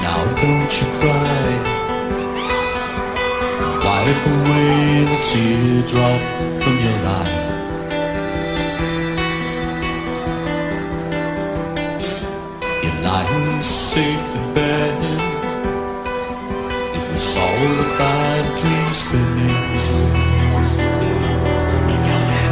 Now don't you cry. Wipe away the teardrop from your eye. You're lying safe in bed. It was all a bad dream spinning in your head.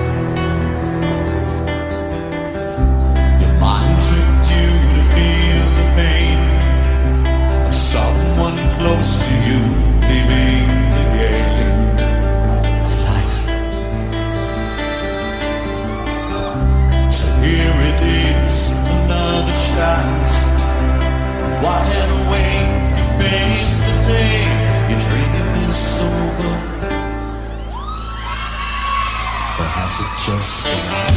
Your mind tricked you to feel the pain of someone close to you leaving the game of life. So here it is, another chance. Wide awake, you face the day. Your dream is over, or has it just begun?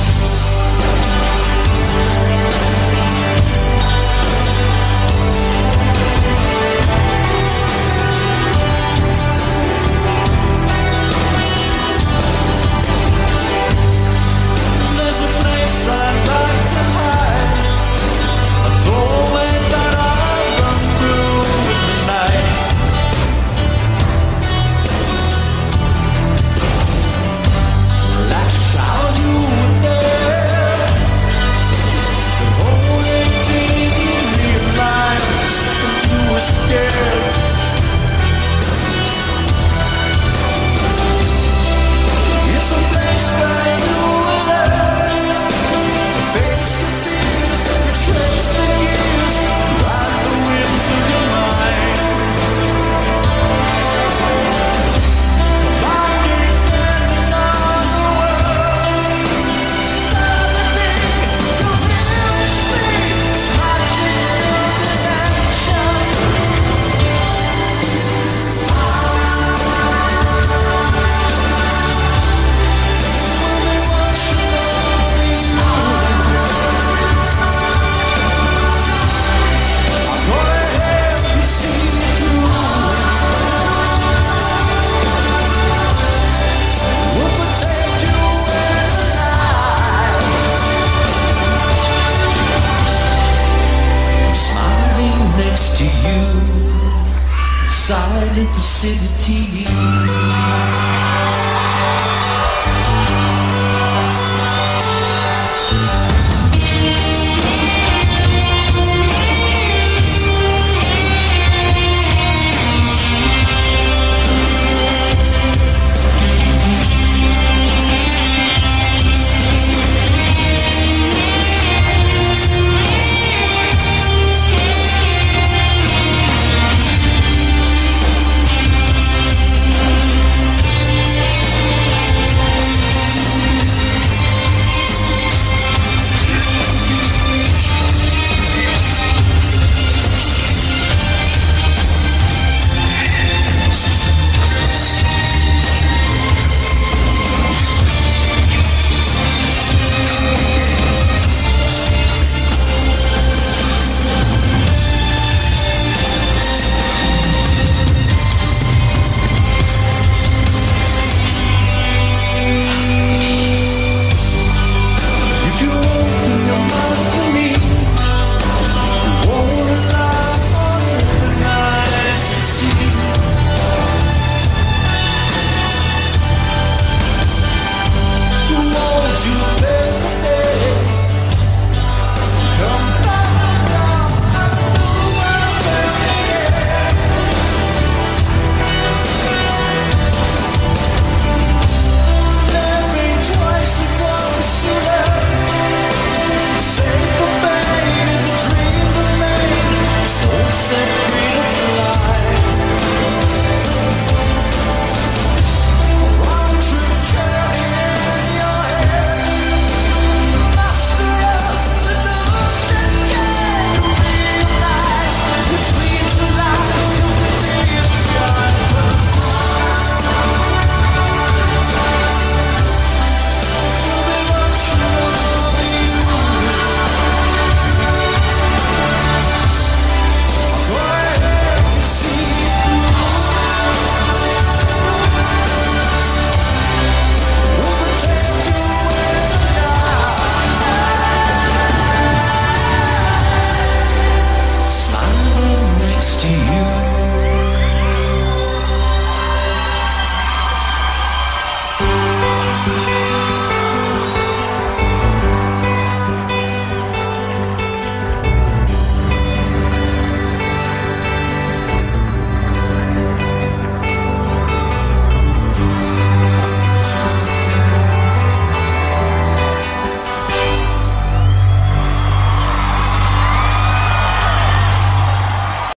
Silent lucidity.